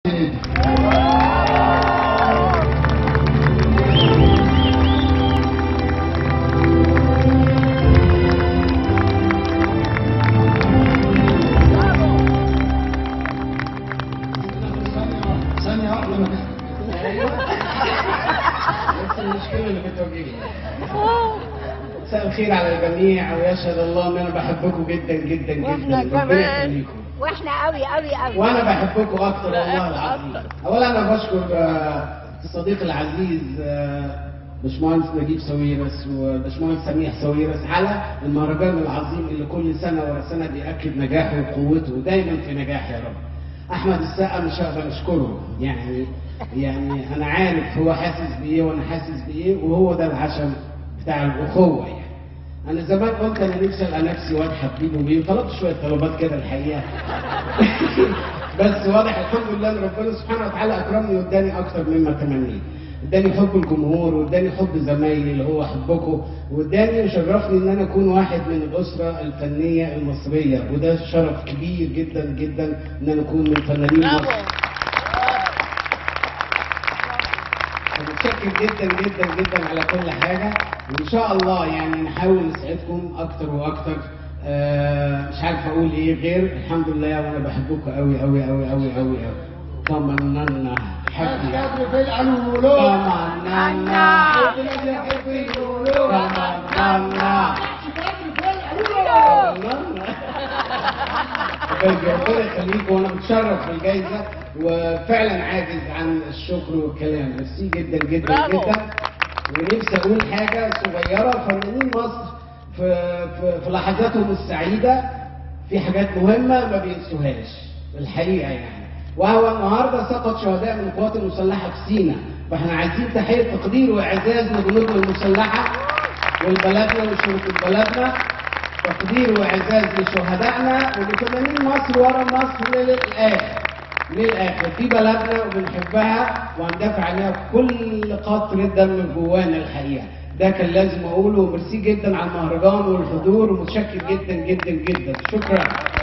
ثانية واحدة بس المشكلة اللي بتواجهني. مساء الخير على الجميع، ويشهد الله ان انا بحبكم جدا جدا جدا. واحنا كمان، واحنا قوي قوي قوي، وانا بحبكم اكتر والله العظيم. اولا انا بشكر الصديق العزيز باشمهندس نجيب ساويرس وباشمهندس سميح ساويرس على المهرجان العظيم اللي كل سنه ورا سنه بيأكد نجاحه وقوته ودايما في نجاح يا رب. احمد السقا مش هقدر اشكره، يعني انا عارف هو حاسس بايه وانا حاسس بايه، وهو ده العشم بتاع الاخوه. يعني انا زمان قلت انا نفسي القى نفسي واد حبيبه بيه، وطلبت شويه طلبات كده الحقيقه بس واضح الحمد لله ان ربنا سبحانه وتعالى اكرمني واداني اكتر مما تمنيت. اداني حب الجمهور، واداني حب زمايلي اللي هو حبكم، واداني وشرفني ان انا اكون واحد من الاسره الفنيه المصريه، وده شرف كبير جدا جدا ان انا اكون من فنانين مصر. متشكر جدا جدا جدا على كل حاجه، وان شاء الله يعني نحاول نسعدكم اكتر واكتر. مش عارف اقول ايه غير الحمد لله، وانا بحبكم قوي قوي قوي قوي قوي قوي. طمننا حبي في القلوب، طمننا طمننا ربنا يخليكم، وانا متشرف بالجائزه وفعلا عاجز عن الشكر والكلام. ميرسي جدا جدا جدا. ونفسي اقول حاجه صغيره، فنانين مصر في لحظاتهم السعيده في حاجات مهمه ما بينسوهاش الحقيقه يعني، وهو النهارده سقط شهداء من القوات المسلحه في سيناء، فاحنا عايزين تحيه تقدير واعزاز لجنودنا المسلحه ولبلدنا ولشرطه بلدنا. تقدير واعزاز لشهدائنا ولفنانين مصر ورا مصر للاخر دي بلدنا وبنحبها وهندافع عليها بكل قطره دم جوانا الحقيقه. ده كان لازم اقوله. وميرسي جدا على المهرجان والحضور، ومتشكر جدا جدا جدا. شكرا.